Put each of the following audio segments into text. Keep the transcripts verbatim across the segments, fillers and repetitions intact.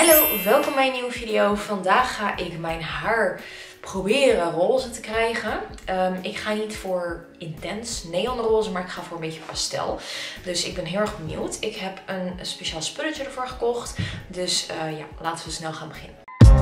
Hallo, welkom bij een nieuwe video. Vandaag ga ik mijn haar proberen roze te krijgen. Um, ik ga niet voor intens neonroze, maar ik ga voor een beetje pastel. Dus ik ben heel erg benieuwd. Ik heb een speciaal spulletje ervoor gekocht. Dus uh, ja, laten we snel gaan beginnen.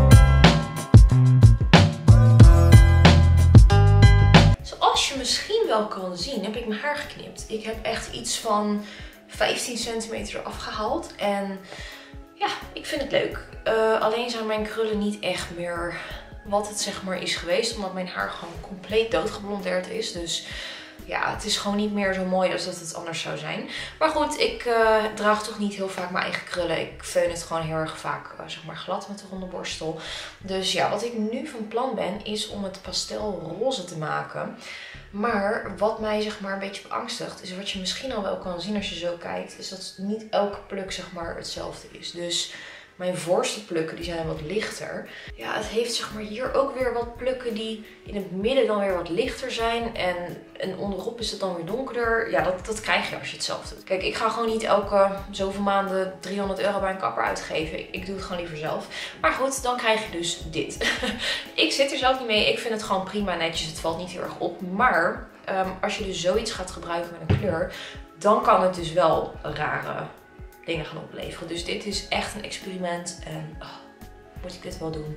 Zoals je misschien wel kan zien, heb ik mijn haar geknipt. Ik heb echt iets van vijftien centimeter eraf gehaald. En ja, ik vind het leuk. Uh, alleen zijn mijn krullen niet echt meer wat het zeg maar is geweest. Omdat mijn haar gewoon compleet doodgeblondeerd is. Dus ja, het is gewoon niet meer zo mooi als dat het anders zou zijn. Maar goed, ik uh, draag toch niet heel vaak mijn eigen krullen. Ik veun het gewoon heel erg vaak uh, zeg maar glad met de ronde borstel. Dus ja, wat ik nu van plan ben is om het pastelroze te maken. Maar wat mij zeg maar een beetje beangstigt, is wat je misschien al wel kan zien als je zo kijkt, is dat niet elke pluk zeg maar hetzelfde is. Dus mijn voorste plukken die zijn wat lichter. Ja, het heeft zeg maar hier ook weer wat plukken die in het midden dan weer wat lichter zijn. En, en onderop is het dan weer donkerder. Ja, dat, dat krijg je als je het zelf doet. Kijk, ik ga gewoon niet elke zoveel maanden driehonderd euro bij een kapper uitgeven. Ik, ik doe het gewoon liever zelf. Maar goed, dan krijg je dus dit. Ik zit er zelf niet mee. Ik vind het gewoon prima netjes. Het valt niet heel erg op. Maar um, als je dus zoiets gaat gebruiken met een kleur, dan kan het dus wel rare dingen gaan opleveren. Dus dit is echt een experiment. En oh, moet ik dit wel doen?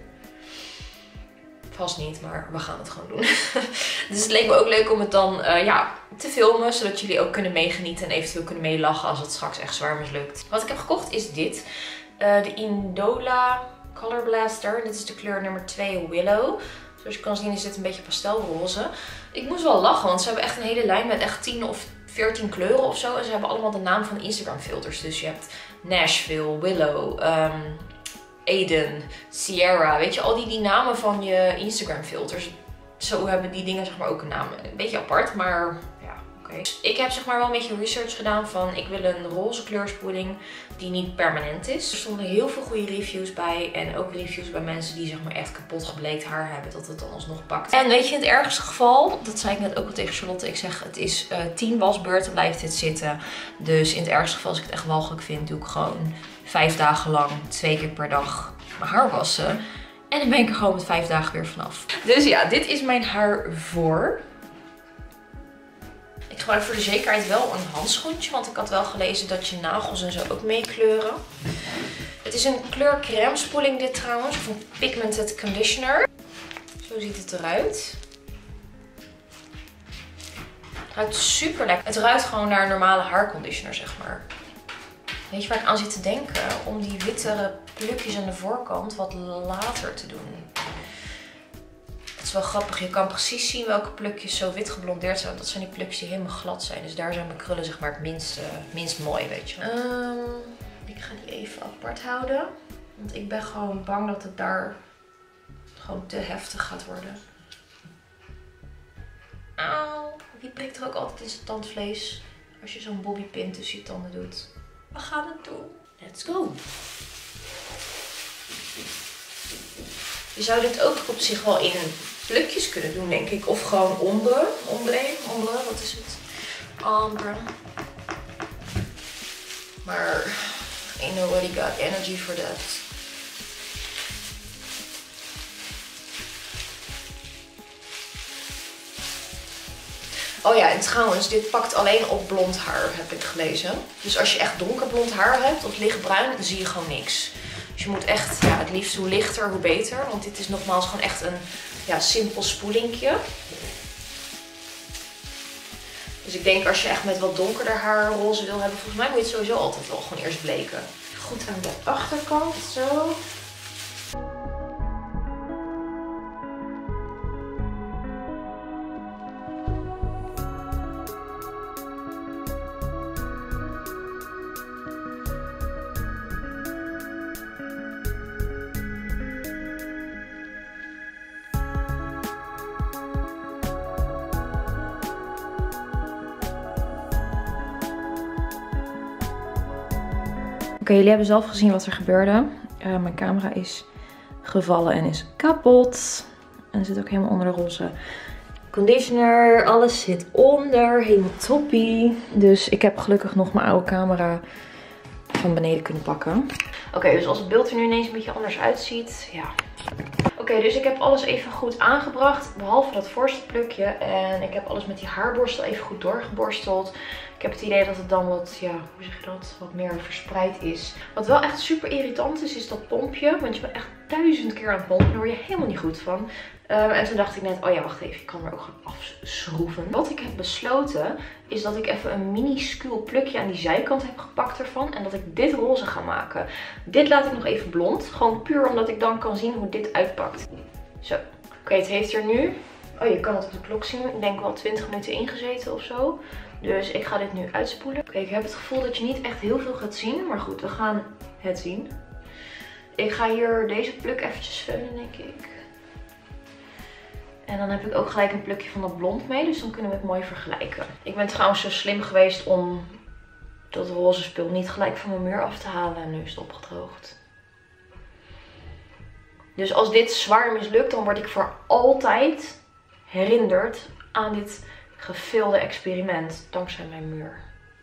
Vast niet, maar we gaan het gewoon doen. Dus het leek me ook leuk om het dan uh, ja, te filmen. Zodat jullie ook kunnen meegenieten en eventueel kunnen meelachen als het straks echt zwaar mislukt. Wat ik heb gekocht is dit. Uh, de Indola Color Blaster. Dit is de kleur nummer twee Willow. Zoals je kan zien is dit een beetje pastelroze. Ik moest wel lachen, want ze hebben echt een hele lijn met echt tien of veertien kleuren of zo. En ze hebben allemaal de naam van Instagram filters. Dus je hebt Nashville, Willow, um, Aiden, Sierra. Weet je, al die, die namen van je Instagram filters. Zo hebben die dingen zeg maar ook een naam. Een beetje apart, maar ja, oké. Okay. Ik heb zeg maar wel een beetje research gedaan van ik wil een roze kleurspoeling die niet permanent is. Er stonden heel veel goede reviews bij. En ook reviews bij mensen die zeg maar echt kapot gebleekt haar hebben. Dat het dan alsnog pakt. En weet je, in het ergste geval, dat zei ik net ook al tegen Charlotte. Ik zeg het is uh, tien wasbeurten blijft dit zitten. Dus in het ergste geval als ik het echt walgelijk vind, doe ik gewoon vijf dagen lang, twee keer per dag mijn haar wassen. En dan ben ik er gewoon met vijf dagen weer vanaf. Dus ja, dit is mijn haar voor. Ik gebruik voor de zekerheid wel een handschoentje, want ik had wel gelezen dat je nagels en zo ook meekleuren. Het is een kleur crème spoeling dit trouwens, of een pigmented conditioner. Zo ziet het eruit. Het ruikt super lekker. Het ruikt gewoon naar een normale haarconditioner, zeg maar. Weet je waar ik aan zit te denken? Om die witte plukjes aan de voorkant wat later te doen. Het is wel grappig. Je kan precies zien welke plukjes zo wit geblondeerd zijn. Want dat zijn die plukjes die helemaal glad zijn. Dus daar zijn mijn krullen zeg maar het minst, uh, minst mooi, weet je. Um, ik ga die even apart houden. Want ik ben gewoon bang dat het daar gewoon te heftig gaat worden. Auw. Wie prikt er ook altijd in zijn tandvlees als je zo'n bobbypin tussen je tanden doet? We gaan het doen. Let's go. Je zou dit ook op zich wel in plukjes kunnen doen, denk ik. Of gewoon ombre. Ombre. Ombre. Wat is het? Ombre. Maar ain't nobody got energy for that. Oh ja, en trouwens, dit pakt alleen op blond haar, heb ik gelezen. Dus als je echt donkerblond haar hebt of lichtbruin, dan zie je gewoon niks. Dus je moet echt, ja, het liefst hoe lichter, hoe beter. Want dit is nogmaals gewoon echt een ja, simpel spoelinkje. Dus ik denk als je echt met wat donkerder haar roze wil hebben, volgens mij moet je het sowieso altijd wel gewoon eerst bleken. Goed aan de achterkant, zo. Oké, okay, jullie hebben zelf gezien wat er gebeurde. Uh, mijn camera is gevallen en is kapot. En er zit ook helemaal onder de roze conditioner. Alles zit onder. Helemaal toppie. Dus ik heb gelukkig nog mijn oude camera van beneden kunnen pakken. Oké, okay, dus als het beeld er nu ineens een beetje anders uitziet, ja. Oké, okay, dus ik heb alles even goed aangebracht, behalve dat voorste plukje. En ik heb alles met die haarborstel even goed doorgeborsteld. Ik heb het idee dat het dan wat, ja, hoe zeg je dat, wat meer verspreid is. Wat wel echt super irritant is, is dat pompje. Want je bent echt duizend keer aan het pompen, daar word je helemaal niet goed van. Um, en toen dacht ik net, oh ja, wacht even, ik kan er ook gewoon afschroeven. Wat ik heb besloten, is dat ik even een minuscuul plukje aan die zijkant heb gepakt ervan. En dat ik dit roze ga maken. Dit laat ik nog even blond. Gewoon puur omdat ik dan kan zien hoe dit uitpakt. Zo. Oké, okay, het heeft er nu, oh je kan het op de klok zien, ik denk wel twintig minuten ingezeten of zo. Dus ik ga dit nu uitspoelen. Oké, okay, ik heb het gevoel dat je niet echt heel veel gaat zien. Maar goed, we gaan het zien. Ik ga hier deze pluk eventjes vullen, denk ik. En dan heb ik ook gelijk een plukje van dat blond mee. Dus dan kunnen we het mooi vergelijken. Ik ben trouwens zo slim geweest om dat roze spul niet gelijk van mijn muur af te halen. En nu is het opgedroogd. Dus als dit zwaar mislukt, dan word ik voor altijd herinnerd aan dit gefilde experiment. Dankzij mijn muur.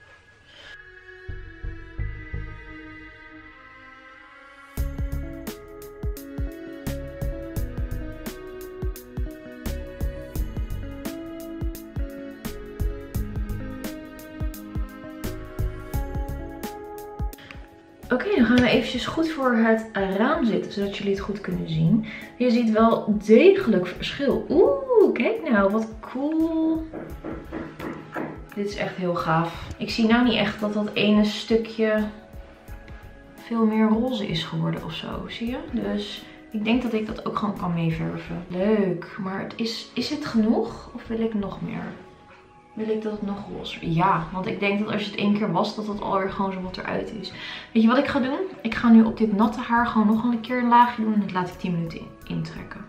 Oké, okay, dan gaan we eventjes goed voor het raam zitten, zodat jullie het goed kunnen zien. Je ziet wel degelijk verschil. Oeh, kijk nou, wat cool. Dit is echt heel gaaf. Ik zie nou niet echt dat dat ene stukje veel meer roze is geworden of zo, zie je? Dus ik denk dat ik dat ook gewoon kan meeverven. Leuk, maar het is, is het genoeg of wil ik nog meer? Wil ik dat het nog roze? Ja, want ik denk dat als je het één keer wast, dat het alweer gewoon zo wat eruit is. Weet je wat ik ga doen? Ik ga nu op dit natte haar gewoon nog een keer een laagje doen en dat laat ik tien minuten in, intrekken.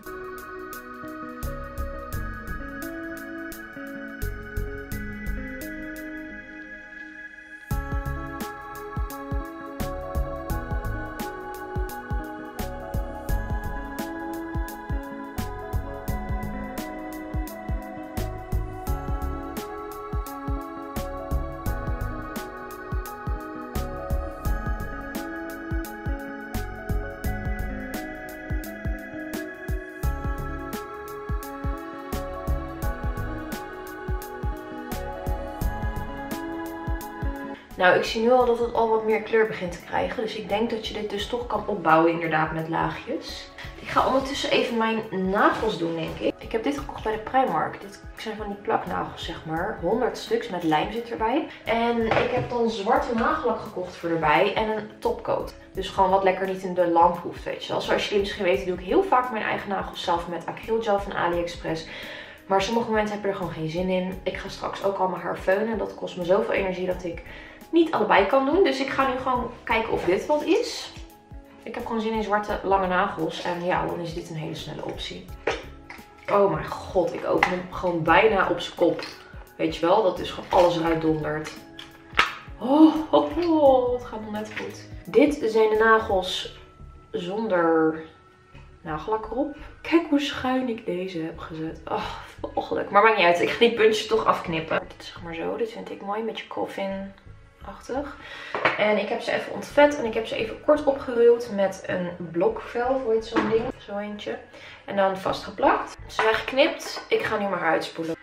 Nou, ik zie nu al dat het al wat meer kleur begint te krijgen. Dus ik denk dat je dit dus toch kan opbouwen inderdaad met laagjes. Ik ga ondertussen even mijn nagels doen, denk ik. Ik heb dit gekocht bij de Primark. Dit zijn van die plaknagels, zeg maar. honderd stuks met lijm zit erbij. En ik heb dan zwarte nagellak gekocht voor erbij en een topcoat. Dus gewoon wat lekker niet in de lamp hoeft, weet je wel. Zoals jullie misschien weten doe ik heel vaak mijn eigen nagels zelf met acrylgel van AliExpress. Maar sommige momenten heb ik er gewoon geen zin in. Ik ga straks ook al mijn haar feunen. Dat kost me zoveel energie dat ik niet allebei kan doen. Dus ik ga nu gewoon kijken of dit wat is. Ik heb gewoon zin in zwarte lange nagels. En ja, dan is dit een hele snelle optie. Oh mijn god, ik open hem gewoon bijna op zijn kop. Weet je wel, dat is gewoon alles eruit dondert. Oh, oh, oh, het gaat nog net goed. Dit zijn de nagels zonder nagellak erop. Kijk hoe schuin ik deze heb gezet. Oh, walgelijk. Maar maakt niet uit, ik ga die puntjes toch afknippen. Dit is zeg maar zo, dit vind ik mooi, een beetje coffin achtig. En ik heb ze even ontvet en ik heb ze even kort opgeruwd met een blokvel, hoe heet zo'n ding? Zo eentje. En dan vastgeplakt. Ze zijn geknipt. Ik ga nu maar uitspoelen.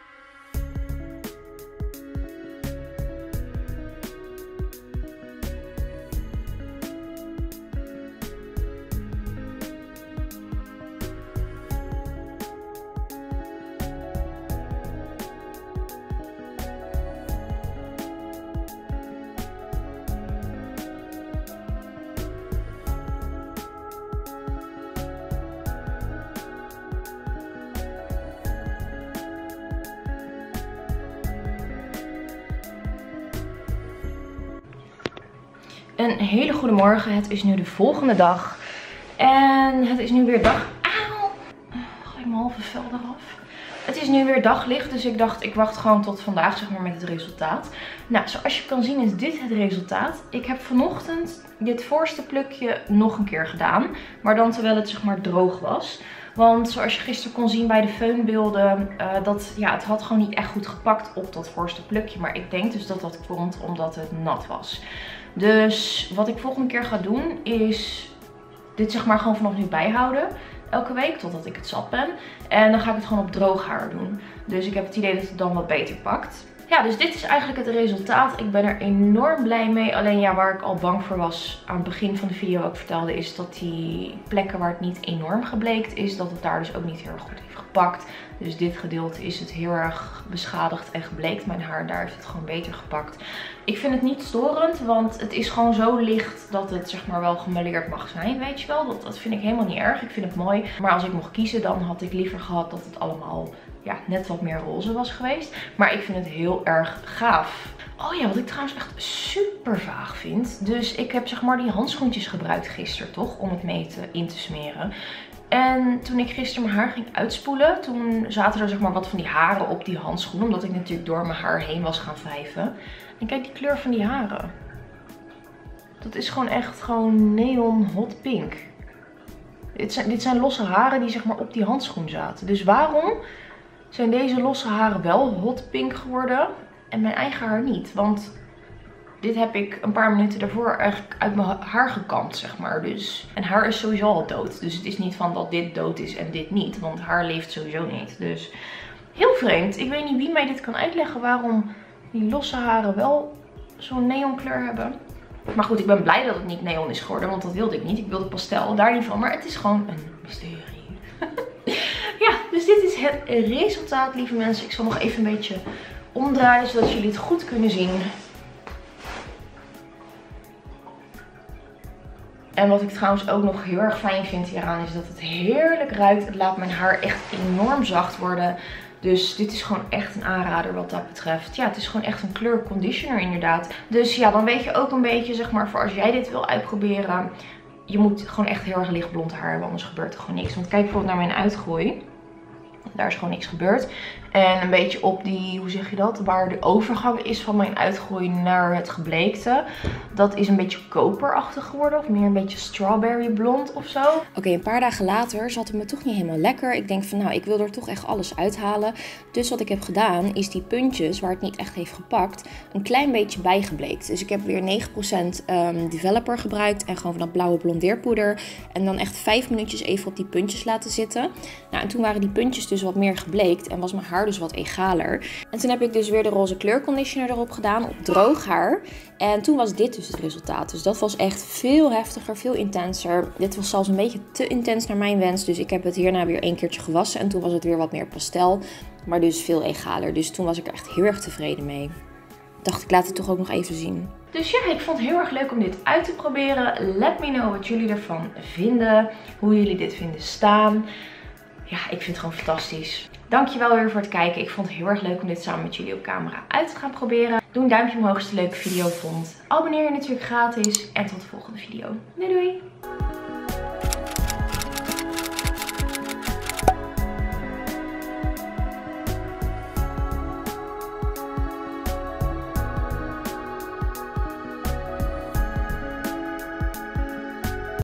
Een hele goede morgen. Het is nu de volgende dag. En het is nu weer dag... Auw! Ga ik mijn halve vel eraf. Het is nu weer daglicht. Dus ik dacht, ik wacht gewoon tot vandaag, zeg maar, met het resultaat. Nou, zoals je kan zien is dit het resultaat. Ik heb vanochtend dit voorste plukje nog een keer gedaan. Maar dan terwijl het, zeg maar, droog was. Want zoals je gisteren kon zien bij de föhnbeelden, uh, dat, ja, het had gewoon niet echt goed gepakt op dat voorste plukje. Maar ik denk dus dat dat komt omdat het nat was. Dus wat ik volgende keer ga doen is dit zeg maar gewoon vanaf nu bijhouden. Elke week, totdat ik het zat ben. En dan ga ik het gewoon op droog haar doen. Dus ik heb het idee dat het dan wat beter pakt. Ja, dus dit is eigenlijk het resultaat. Ik ben er enorm blij mee. Alleen ja, waar ik al bang voor was aan het begin van de video ook vertelde, is dat die plekken waar het niet enorm gebleekt is, dat het daar dus ook niet heel erg goed heeft gepakt. Dus dit gedeelte is het heel erg beschadigd en gebleekt. Mijn haar, daar heeft het gewoon beter gepakt. Ik vind het niet storend, want het is gewoon zo licht dat het zeg maar wel gemêleerd mag zijn, weet je wel. Dat, dat vind ik helemaal niet erg. Ik vind het mooi. Maar als ik mocht kiezen, dan had ik liever gehad dat het allemaal ja, net wat meer roze was geweest. Maar ik vind het heel erg gaaf. Oh ja, wat ik trouwens echt super vaag vind. Dus ik heb zeg maar die handschoentjes gebruikt gisteren toch, om het mee te, in te smeren. En toen ik gisteren mijn haar ging uitspoelen, toen zaten er zeg maar wat van die haren op die handschoen. Omdat ik natuurlijk door mijn haar heen was gaan wrijven. En kijk die kleur van die haren. Dat is gewoon echt gewoon neon hot pink. Dit zijn, dit zijn losse haren die zeg maar op die handschoen zaten. Dus waarom zijn deze losse haren wel hot pink geworden en mijn eigen haar niet? Want dit heb ik een paar minuten daarvoor eigenlijk uit mijn haar gekamd, zeg maar. Dus, en haar is sowieso al dood. Dus het is niet van dat dit dood is en dit niet. Want haar leeft sowieso niet. Dus heel vreemd. Ik weet niet wie mij dit kan uitleggen waarom die losse haren wel zo'n neonkleur hebben. Maar goed, ik ben blij dat het niet neon is geworden. Want dat wilde ik niet. Ik wilde pastel, daar niet van. Maar het is gewoon een mysterie. Ja, dus dit is het resultaat, lieve mensen. Ik zal nog even een beetje omdraaien, zodat jullie het goed kunnen zien. En wat ik trouwens ook nog heel erg fijn vind hieraan is dat het heerlijk ruikt. Het laat mijn haar echt enorm zacht worden. Dus dit is gewoon echt een aanrader wat dat betreft. Ja, het is gewoon echt een kleurconditioner inderdaad. Dus ja, dan weet je ook een beetje, zeg maar, voor als jij dit wil uitproberen. Je moet gewoon echt heel erg lichtblond haar hebben, anders gebeurt er gewoon niks. Want kijk bijvoorbeeld naar mijn uitgroei. Daar is gewoon niks gebeurd. En een beetje op die, hoe zeg je dat, waar de overgang is van mijn uitgroei naar het gebleekte. Dat is een beetje koperachtig geworden. Of meer een beetje strawberry blond of zo. Oké, okay, een paar dagen later zat het me toch niet helemaal lekker. Ik denk van nou, ik wil er toch echt alles uithalen. Dus wat ik heb gedaan is die puntjes waar het niet echt heeft gepakt, een klein beetje bijgebleekt. Dus ik heb weer negen procent um, developer gebruikt. En gewoon van dat blauwe blondeerpoeder. En dan echt vijf minuutjes even op die puntjes laten zitten. Nou, en toen waren die puntjes dus wat meer gebleekt. En was mijn haar dus wat egaler. En toen heb ik dus weer de roze kleurconditioner erop gedaan op droog haar. En toen was dit dus het resultaat. Dus dat was echt veel heftiger, veel intenser. Dit was zelfs een beetje te intens naar mijn wens. Dus ik heb het hierna weer een keertje gewassen. En toen was het weer wat meer pastel. Maar dus veel egaler. Dus toen was ik er echt heel erg tevreden mee. Ik dacht, ik laat het toch ook nog even zien. Dus ja, ik vond het heel erg leuk om dit uit te proberen. Let me know wat jullie ervan vinden. Hoe jullie dit vinden staan. Ja, ik vind het gewoon fantastisch. Dankjewel weer voor het kijken. Ik vond het heel erg leuk om dit samen met jullie op camera uit te gaan proberen. Doe een duimpje omhoog als je het een leuke video vond. Abonneer je natuurlijk gratis. En tot de volgende video. Doei doei!